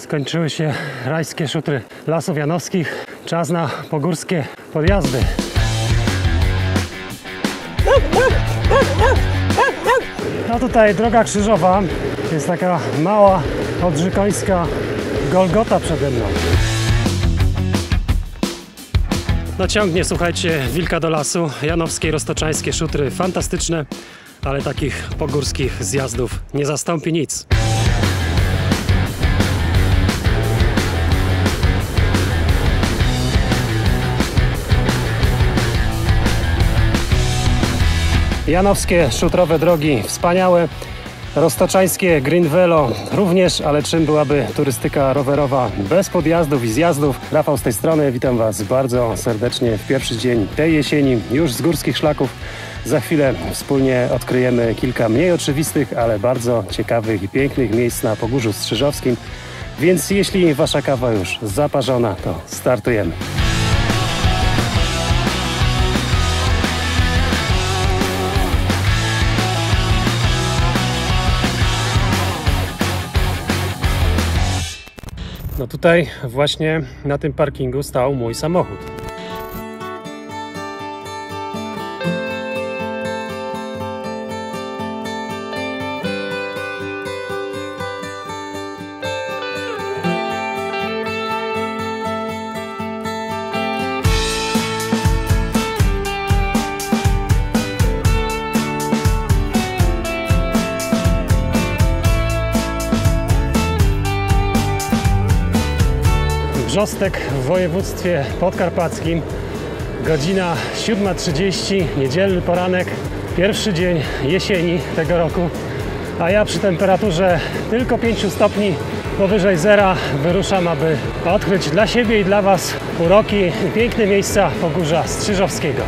Skończyły się rajskie szutry Lasów Janowskich. Czas na pogórskie podjazdy. No tutaj droga krzyżowa. Jest taka mała odrzykońska Golgota przede mną. No ciągnie, słuchajcie, wilka do lasu. Janowskie, roztoczańskie szutry fantastyczne, ale takich pogórskich zjazdów nie zastąpi nic. Janowskie szutrowe drogi wspaniałe, roztoczańskie Green Velo również, ale czym byłaby turystyka rowerowa bez podjazdów i zjazdów? Rafał z tej strony, witam Was bardzo serdecznie w pierwszy dzień tej jesieni, już z górskich szlaków. Za chwilę wspólnie odkryjemy kilka mniej oczywistych, ale bardzo ciekawych i pięknych miejsc na Pogórzu Strzyżowskim. Więc jeśli Wasza kawa już zaparzona, to startujemy. No tutaj właśnie na tym parkingu stał mój samochód. Brzostek w województwie podkarpackim, godzina 7:30, niedzielny poranek, pierwszy dzień jesieni tego roku, a ja przy temperaturze tylko 5 stopni powyżej zera wyruszam, aby odkryć dla siebie i dla Was uroki i piękne miejsca Pogórza Strzyżowskiego.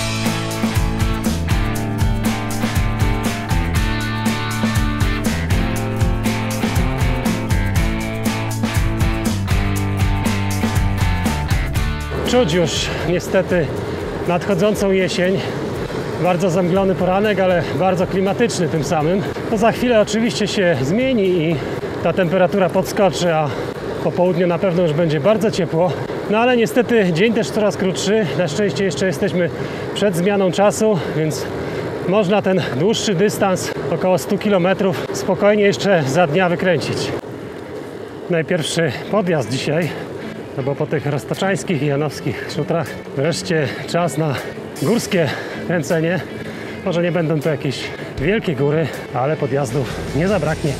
Czuć już niestety nadchodzącą jesień. Bardzo zamglony poranek, ale bardzo klimatyczny tym samym. To za chwilę oczywiście się zmieni i ta temperatura podskoczy, a po południu na pewno już będzie bardzo ciepło. No ale niestety dzień też coraz krótszy. Na szczęście jeszcze jesteśmy przed zmianą czasu, więc można ten dłuższy dystans, około 100 km, spokojnie jeszcze za dnia wykręcić. Najpierwszy podjazd dzisiaj. No bo po tych roztoczańskich i janowskich szutrach wreszcie czas na górskie kręcenie. Może nie będą to jakieś wielkie góry, ale podjazdów nie zabraknie.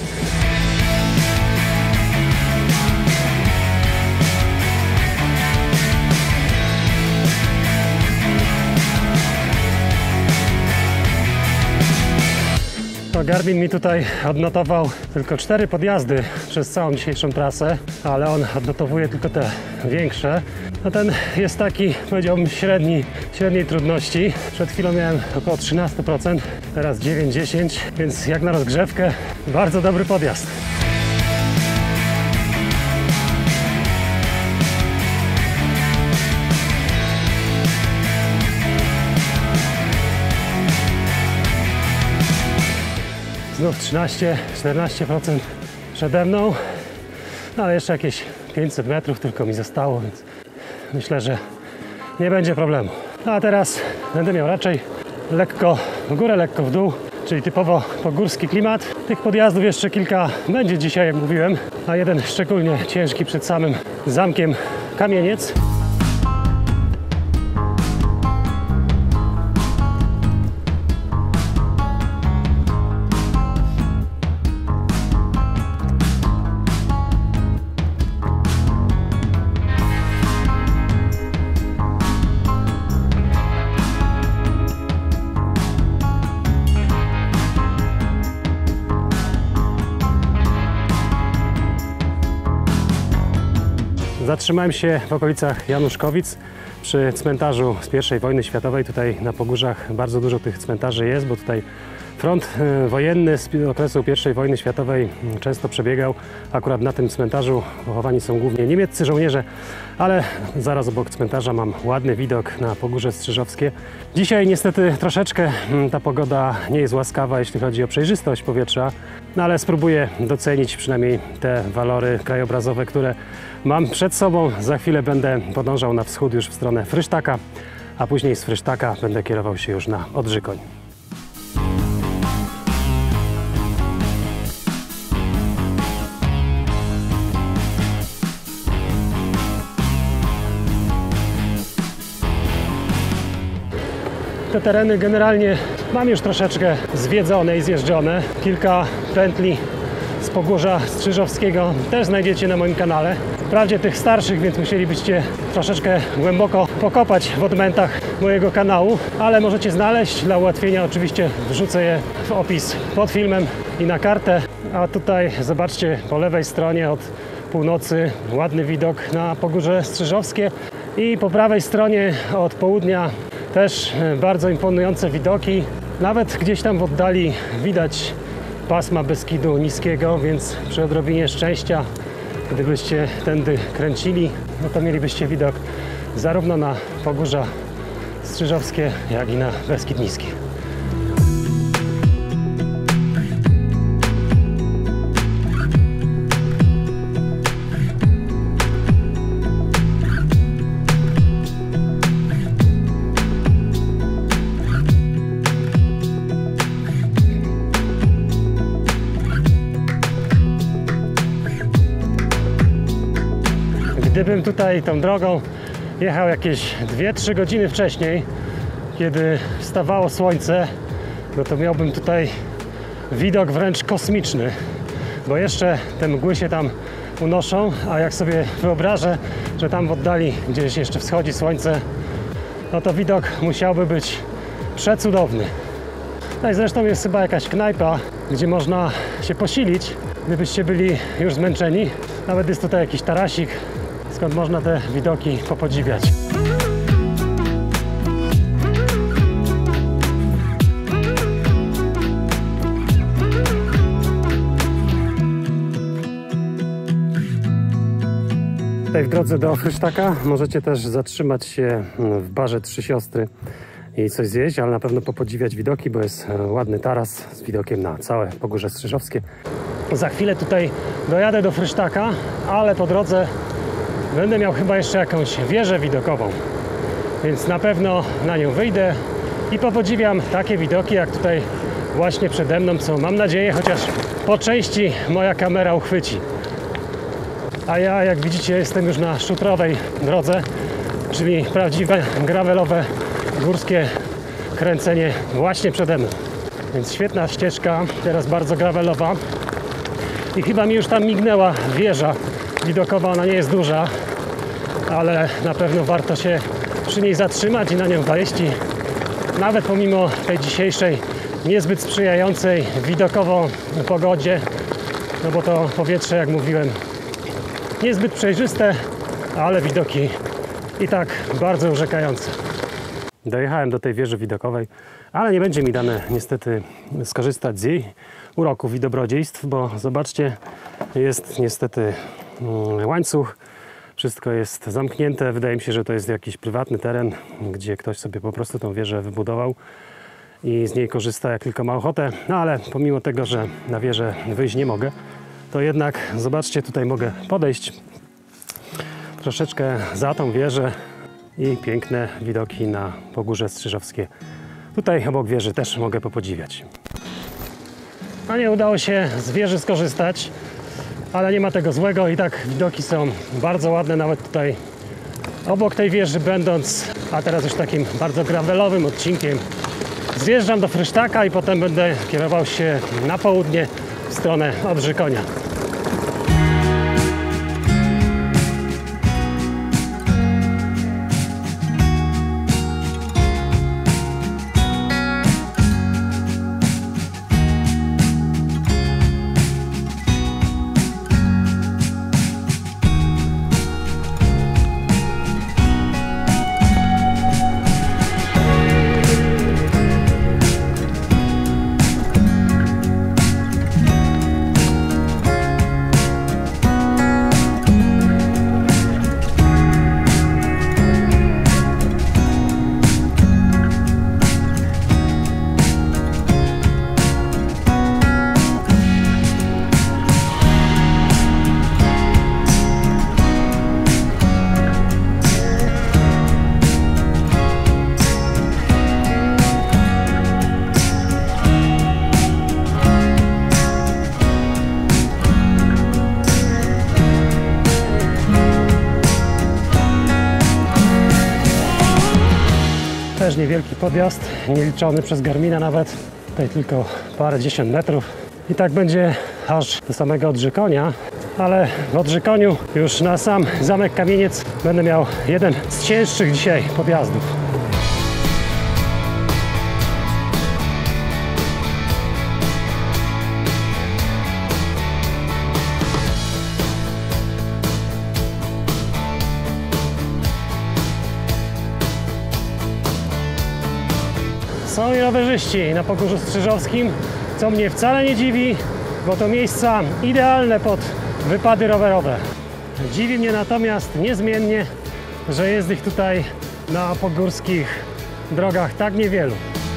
To Garmin mi tutaj odnotował tylko 4 podjazdy przez całą dzisiejszą trasę, ale on odnotowuje tylko te większe. No ten jest taki, powiedziałbym, średniej trudności. Przed chwilą miałem około 13%, teraz 9-10, więc jak na rozgrzewkę bardzo dobry podjazd. Znów 13-14% przede mną, no ale jeszcze jakieś 500 metrów tylko mi zostało, więc myślę, że nie będzie problemu. No a teraz będę miał raczej lekko w górę, lekko w dół, czyli typowo pogórski klimat. Tych podjazdów jeszcze kilka będzie dzisiaj, jak mówiłem, a jeden szczególnie ciężki przed samym zamkiem Kamieniec. Zatrzymałem się w okolicach Januszkowic przy cmentarzu z I wojny światowej. Tutaj na Pogórzach bardzo dużo tych cmentarzy jest, bo tutaj Front wojenny z okresu I wojny światowej często przebiegał. Akurat na tym cmentarzu pochowani są głównie niemieccy żołnierze, ale zaraz obok cmentarza mam ładny widok na Pogórze Strzyżowskie. Dzisiaj niestety troszeczkę ta pogoda nie jest łaskawa, jeśli chodzi o przejrzystość powietrza, no ale spróbuję docenić przynajmniej te walory krajobrazowe, które mam przed sobą. Za chwilę będę podążał na wschód już w stronę Frysztaka, a później z Frysztaka będę kierował się już na Odrzykoń. Te tereny generalnie mam już troszeczkę zwiedzone i zjeżdżone. Kilka pętli z Pogórza Strzyżowskiego też znajdziecie na moim kanale. Wprawdzie tych starszych, więc musielibyście troszeczkę głęboko pokopać w odmętach mojego kanału, ale możecie znaleźć. Dla ułatwienia oczywiście wrzucę je w opis pod filmem i na kartę. A tutaj zobaczcie po lewej stronie od północy ładny widok na Pogórze Strzyżowskie i po prawej stronie od południa też bardzo imponujące widoki. Nawet gdzieś tam w oddali widać pasma Beskidu Niskiego, więc przy odrobinie szczęścia, gdybyście tędy kręcili, no to mielibyście widok zarówno na Pogórza Strzyżowskie, jak i na Beskid Niski. Gdybym tutaj tą drogą jechał jakieś 2-3 godziny wcześniej, kiedy wstawało słońce, no to miałbym tutaj widok wręcz kosmiczny, bo jeszcze te mgły się tam unoszą, a jak sobie wyobrażę, że tam w oddali gdzieś jeszcze wschodzi słońce, no to widok musiałby być przecudowny. No i zresztą jest chyba jakaś knajpa, gdzie można się posilić, gdybyście byli już zmęczeni. Nawet jest tutaj jakiś tarasik, skąd można te widoki popodziwiać. Tutaj w drodze do Frysztaka możecie też zatrzymać się w barze Trzy Siostry i coś zjeść, ale na pewno popodziwiać widoki, bo jest ładny taras z widokiem na całe Pogórze Strzyżowskie. Za chwilę tutaj dojadę do Frysztaka, ale po drodze będę miał chyba jeszcze jakąś wieżę widokową, więc na pewno na nią wyjdę i popodziwiam takie widoki, jak tutaj właśnie przede mną, co mam nadzieję chociaż po części moja kamera uchwyci. A ja, jak widzicie, jestem już na szutrowej drodze, czyli prawdziwe gravelowe górskie kręcenie właśnie przede mną. Więc świetna ścieżka, teraz bardzo gravelowa i chyba mi już tam mignęła wieża widokowa. Ona nie jest duża, ale na pewno warto się przy niej zatrzymać i na nią wejść. I nawet pomimo tej dzisiejszej niezbyt sprzyjającej widokowo pogodzie, no bo to powietrze, jak mówiłem, niezbyt przejrzyste, ale widoki i tak bardzo urzekające. Dojechałem do tej wieży widokowej, ale nie będzie mi dane niestety skorzystać z jej uroków i dobrodziejstw, bo zobaczcie, jest niestety łańcuch, wszystko jest zamknięte. Wydaje mi się, że to jest jakiś prywatny teren, gdzie ktoś sobie po prostu tą wieżę wybudował i z niej korzysta jak tylko ma ochotę. No ale pomimo tego, że na wieżę wyjść nie mogę, to jednak zobaczcie, tutaj mogę podejść troszeczkę za tą wieżę i piękne widoki na Pogórze Strzyżowskie. Tutaj obok wieży też mogę popodziwiać. A nie udało się z wieży skorzystać, ale nie ma tego złego, i tak widoki są bardzo ładne, nawet tutaj obok tej wieży będąc. A teraz już takim bardzo gravelowym odcinkiem zjeżdżam do Frysztaka i potem będę kierował się na południe w stronę Odrzykonia. też niewielki podjazd, nieliczony przez Garmina nawet. Tutaj tylko parędziesiąt metrów. I tak będzie aż do samego Odrzykonia. Ale w Odrzykoniu już na sam Zamek Kamieniec będę miał jeden z cięższych dzisiaj podjazdów. Są i rowerzyści na Pogórzu Strzyżowskim, co mnie wcale nie dziwi, bo to miejsca idealne pod wypady rowerowe. Dziwi mnie natomiast niezmiennie, że jest ich tutaj na pogórskich drogach tak niewielu.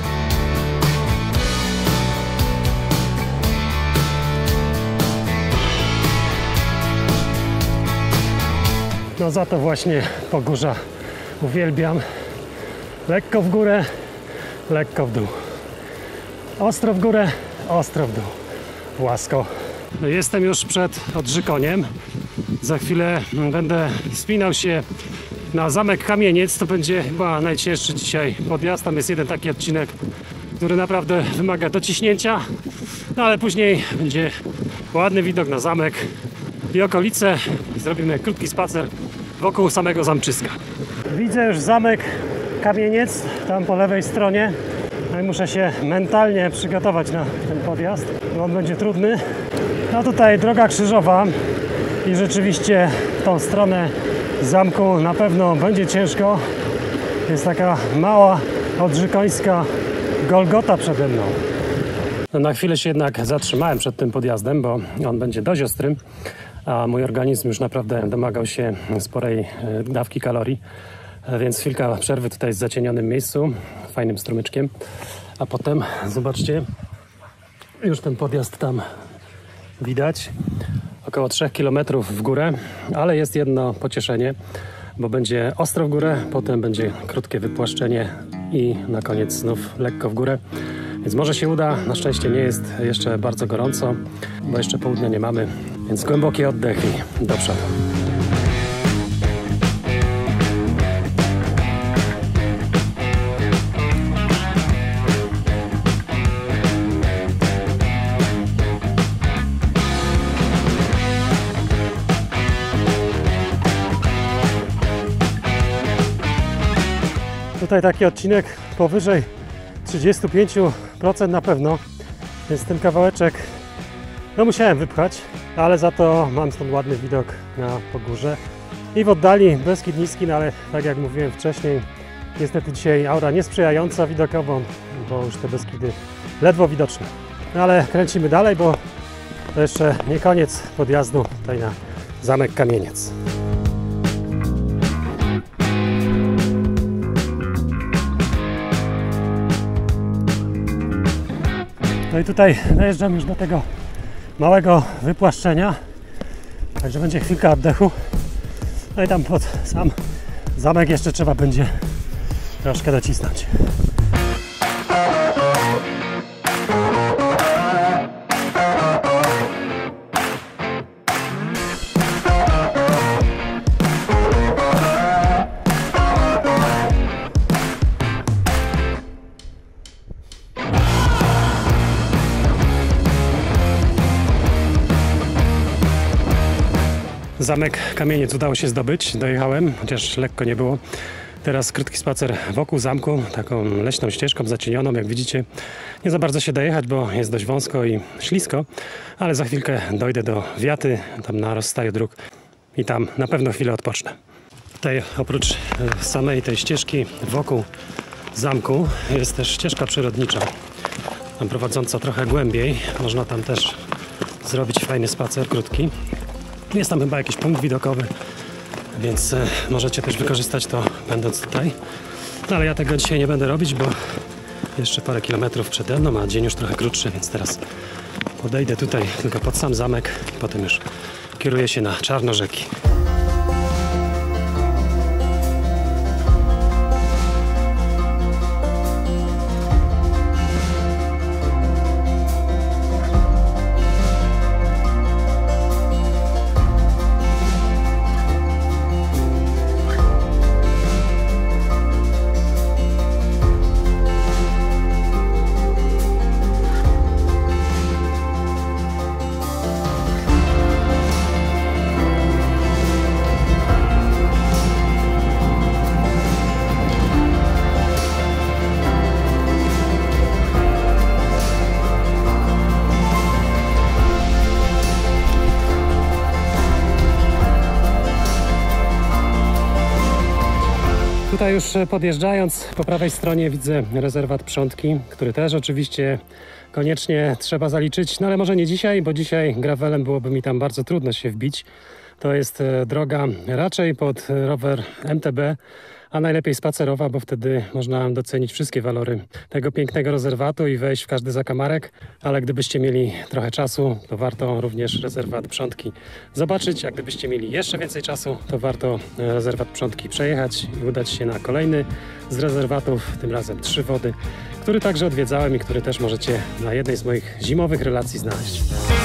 No za to właśnie Pogórza uwielbiam. Lekko w górę, lekko w dół. Ostro w górę, ostro w dół. Płasko. Jestem już przed Odrzykoniem. Za chwilę będę wspinał się na Zamek Kamieniec. To będzie chyba najcięższy dzisiaj podjazd. Tam jest jeden taki odcinek, który naprawdę wymaga dociśnięcia. No ale później będzie ładny widok na zamek i okolice. Zrobimy krótki spacer wokół samego zamczyska. Widzę już Zamek Kamieniec tam po lewej stronie. No i muszę się mentalnie przygotować na ten podjazd, bo on będzie trudny. No tutaj droga krzyżowa i rzeczywiście w tą stronę zamku na pewno będzie ciężko. Jest taka mała odrzykońska Golgota przede mną. No na chwilę się jednak zatrzymałem przed tym podjazdem, bo on będzie dość ostry, a mój organizm już naprawdę domagał się sporej dawki kalorii. Więc chwilka przerwy tutaj w zacienionym miejscu, fajnym strumyczkiem, a potem zobaczcie, już ten podjazd tam widać, około 3 km w górę, ale jest jedno pocieszenie, bo będzie ostro w górę, potem będzie krótkie wypłaszczenie i na koniec znów lekko w górę, więc może się uda. Na szczęście nie jest jeszcze bardzo gorąco, bo jeszcze południa nie mamy, więc głębokie oddechy do przodu. Tutaj taki odcinek powyżej 35% na pewno, więc ten kawałeczek no musiałem wypchać, ale za to mam stąd ładny widok na Pogórze i w oddali Beskid Niski, no ale tak jak mówiłem wcześniej, niestety dzisiaj aura niesprzyjająca widokowo, bo już te Beskidy ledwo widoczne. No ale kręcimy dalej, bo to jeszcze nie koniec podjazdu tutaj na Zamek Kamieniec. No i tutaj dojeżdżam już do tego małego wypłaszczenia, także będzie chwilka oddechu. No i tam pod sam zamek jeszcze trzeba będzie troszkę docisnąć. Zamek Kamieniec udało się zdobyć, dojechałem, chociaż lekko nie było. Teraz krótki spacer wokół zamku, taką leśną ścieżką zacienioną, jak widzicie. Nie za bardzo się da jechać, bo jest dość wąsko i ślisko, ale za chwilkę dojdę do Wiaty, tam na rozstaju dróg i tam na pewno chwilę odpocznę. Tutaj oprócz samej tej ścieżki wokół zamku jest też ścieżka przyrodnicza, tam prowadząca trochę głębiej. Można tam też zrobić fajny spacer, krótki. Jest tam chyba jakiś punkt widokowy, więc możecie też wykorzystać to będąc tutaj. No ale ja tego dzisiaj nie będę robić, bo jeszcze parę kilometrów przede mną, a dzień już trochę krótszy, więc teraz podejdę tutaj tylko pod sam zamek i potem już kieruję się na Czarnorzeki. Tutaj już podjeżdżając po prawej stronie widzę rezerwat Przątki, który też oczywiście koniecznie trzeba zaliczyć, no ale może nie dzisiaj, bo dzisiaj gravelem byłoby mi tam bardzo trudno się wbić. To jest droga raczej pod rower MTB, a najlepiej spacerowa, bo wtedy można docenić wszystkie walory tego pięknego rezerwatu i wejść w każdy zakamarek, ale gdybyście mieli trochę czasu, to warto również rezerwat Przątki zobaczyć, a gdybyście mieli jeszcze więcej czasu, to warto rezerwat Przątki przejechać i udać się na kolejny z rezerwatów, tym razem Trzy Wody, który także odwiedzałem i który też możecie na jednej z moich zimowych relacji znaleźć.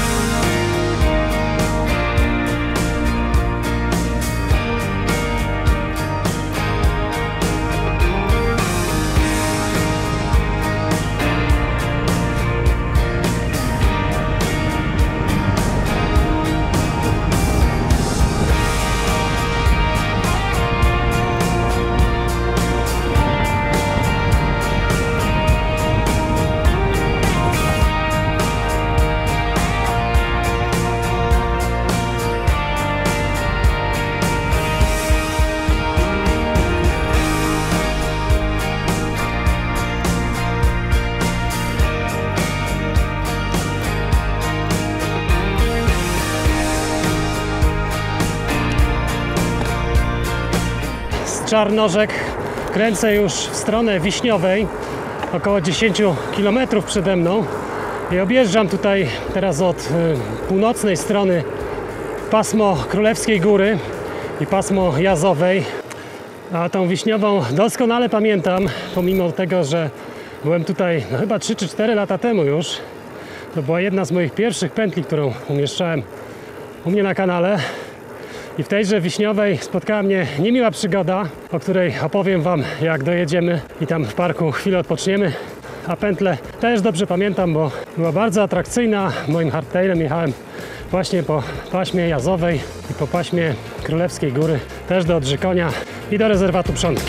Czarnorzek kręcę już w stronę Wiśniowej, około 10 km przede mną i objeżdżam tutaj teraz od północnej strony pasmo Królewskiej Góry i pasmo Jazowej, a tą Wiśniową doskonale pamiętam, pomimo tego, że byłem tutaj chyba 3 czy 4 lata temu już. To była jedna z moich pierwszych pętli, którą umieszczałem u mnie na kanale. I w tejże Wiśniowej spotkała mnie niemiła przygoda, o której opowiem Wam, jak dojedziemy i tam w parku chwilę odpoczniemy. A pętlę też dobrze pamiętam, bo była bardzo atrakcyjna. Moim hardtailem jechałem właśnie po paśmie Jazowej i po paśmie Królewskiej Góry, też do Odrzykonia i do rezerwatu Przątki.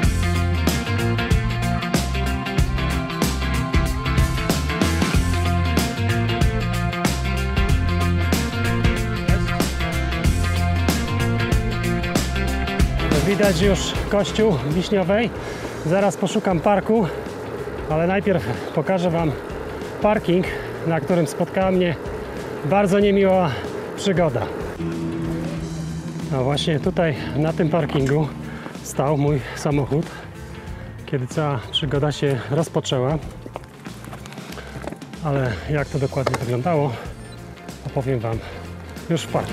Widać już kościół Wiśniowej. Zaraz poszukam parku, ale najpierw pokażę Wam parking, na którym spotkała mnie bardzo niemiła przygoda. No właśnie tutaj na tym parkingu stał mój samochód, kiedy cała przygoda się rozpoczęła. Ale jak to dokładnie wyglądało, opowiem Wam już w parku.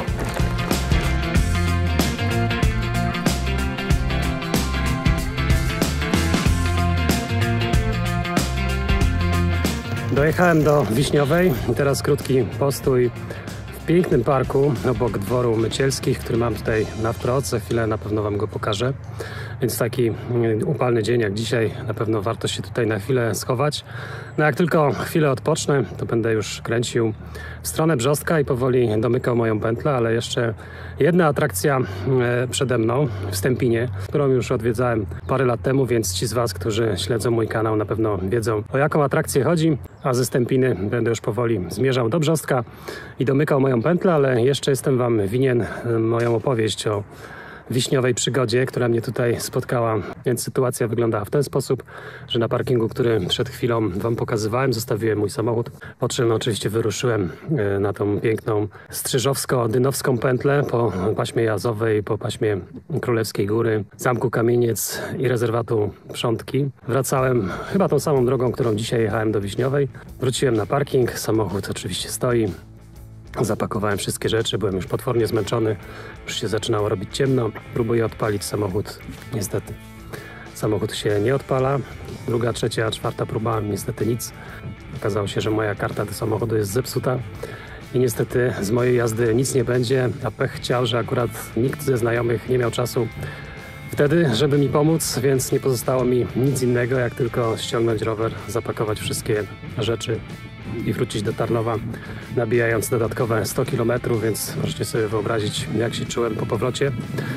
Dojechałem do Wiśniowej i teraz krótki postój w pięknym parku obok dworu Mycielskich, który mam tutaj na wprost. Za chwilę na pewno Wam go pokażę. Więc taki upalny dzień jak dzisiaj, na pewno warto się tutaj na chwilę schować. No jak tylko chwilę odpocznę, to będę już kręcił w stronę Brzostka i powoli domykał moją pętlę, ale jeszcze jedna atrakcja przede mną w Stępinie, którą już odwiedzałem parę lat temu, więc ci z Was, którzy śledzą mój kanał, na pewno wiedzą, o jaką atrakcję chodzi, a ze Stępiny będę już powoli zmierzał do Brzostka i domykał moją pętlę, ale jeszcze jestem Wam winien moją opowieść o wiśniowej przygodzie, która mnie tutaj spotkała. Więc sytuacja wyglądała w ten sposób, że na parkingu, który przed chwilą Wam pokazywałem, zostawiłem mój samochód. Po czym oczywiście wyruszyłem na tą piękną strzyżowsko-dynowską pętlę po paśmie Jazowej, po paśmie Królewskiej Góry, Zamku Kamieniec i rezerwatu Przątki. Wracałem chyba tą samą drogą, którą dzisiaj jechałem do Wiśniowej. Wróciłem na parking, samochód oczywiście stoi. Zapakowałem wszystkie rzeczy, byłem już potwornie zmęczony, już się zaczynało robić ciemno. Próbuję odpalić samochód, niestety samochód się nie odpala. Druga, trzecia, czwarta próba, niestety nic. Okazało się, że moja karta do samochodu jest zepsuta i niestety z mojej jazdy nic nie będzie, a pech chciał, że akurat nikt ze znajomych nie miał czasu wtedy, żeby mi pomóc, więc nie pozostało mi nic innego, jak tylko ściągnąć rower, zapakować wszystkie rzeczy i wrócić do Tarnowa, nabijając dodatkowe 100 km, więc możecie sobie wyobrazić, jak się czułem po powrocie.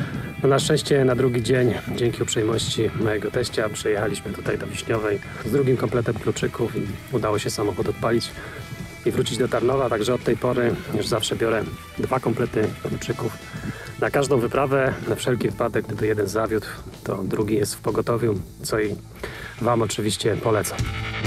No na szczęście na drugi dzień, dzięki uprzejmości mojego teścia, przyjechaliśmy tutaj do Wiśniowej z drugim kompletem kluczyków i udało się samochód odpalić i wrócić do Tarnowa, także od tej pory już zawsze biorę 2 komplety kluczyków Na każdą wyprawę, na wszelki wypadek, gdyby jeden zawiódł, to drugi jest w pogotowiu, co i Wam oczywiście polecam.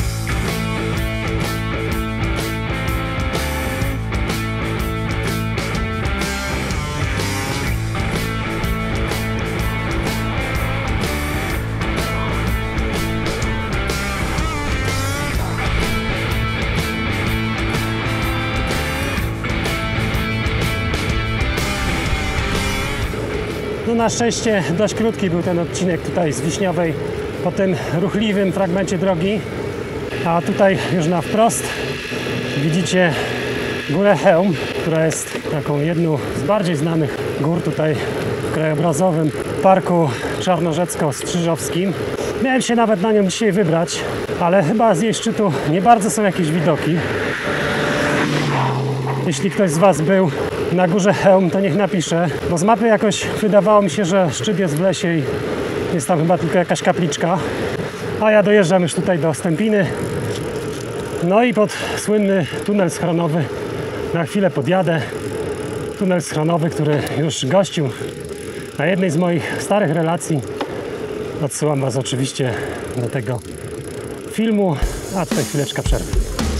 No na szczęście dość krótki był ten odcinek tutaj z Wiśniowej po tym ruchliwym fragmencie drogi, a tutaj już na wprost widzicie górę Chełm, która jest taką jedną z bardziej znanych gór tutaj w krajobrazowym Parku Czarnorzecko-Strzyżowskim. Miałem się nawet na nią dzisiaj wybrać, ale chyba z jej szczytu nie bardzo są jakieś widoki. Jeśli ktoś z Was był na górze Chełm, to niech napisze, bo z mapy jakoś wydawało mi się, że szczyt jest w lesie i jest tam chyba tylko jakaś kapliczka. A ja dojeżdżam już tutaj do Stępiny. No i pod słynny tunel schronowy na chwilę podjadę. Tunel schronowy, który już gościł na jednej z moich starych relacji. Odsyłam Was oczywiście do tego filmu, a tutaj chwileczka przerwy.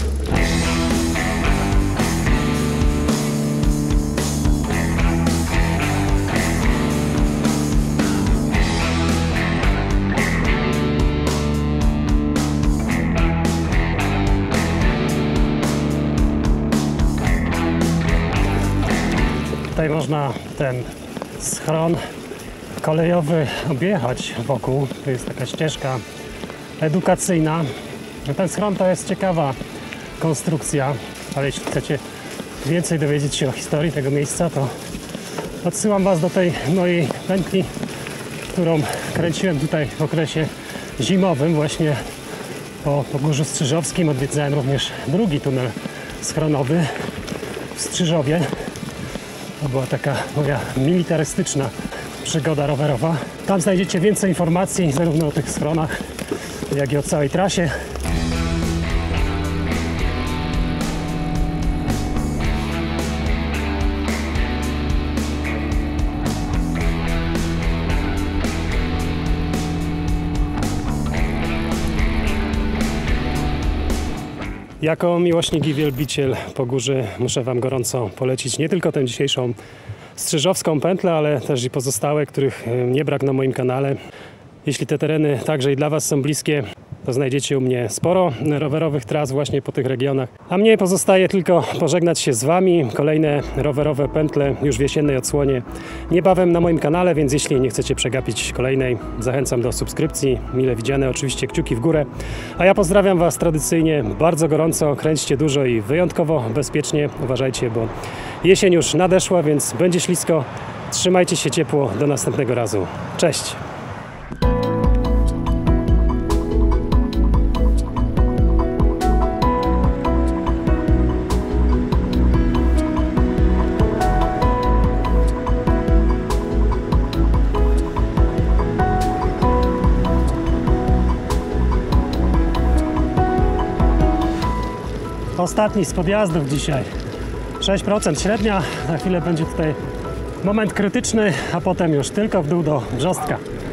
Tutaj można ten schron kolejowy objechać wokół. To jest taka ścieżka edukacyjna. Ten schron to jest ciekawa konstrukcja, ale jeśli chcecie więcej dowiedzieć się o historii tego miejsca, to odsyłam Was do tej mojej pętli, którą kręciłem tutaj w okresie zimowym, właśnie po Pogórzu Strzyżowskim. Odwiedzałem również drugi tunel schronowy w Strzyżowie. To była taka moja militarystyczna przygoda rowerowa. Tam znajdziecie więcej informacji zarówno o tych schronach, jak i o całej trasie. Jako miłośnik i wielbiciel Pogórzy muszę Wam gorąco polecić nie tylko tę dzisiejszą strzyżowską pętlę, ale też i pozostałe, których nie brak na moim kanale. Jeśli te tereny także i dla Was są bliskie, to znajdziecie u mnie sporo rowerowych tras właśnie po tych regionach. A mnie pozostaje tylko pożegnać się z Wami. Kolejne rowerowe pętle już w jesiennej odsłonie niebawem na moim kanale, więc jeśli nie chcecie przegapić kolejnej, zachęcam do subskrypcji. Mile widziane oczywiście kciuki w górę. A ja pozdrawiam Was tradycyjnie bardzo gorąco. Kręćcie dużo i wyjątkowo bezpiecznie. Uważajcie, bo jesień już nadeszła, więc będzie ślisko. Trzymajcie się ciepło. Do następnego razu. Cześć! Ostatni z podjazdów dzisiaj. 6% średnia. Za chwilę będzie tutaj moment krytyczny, a potem już tylko w dół do Brzostka.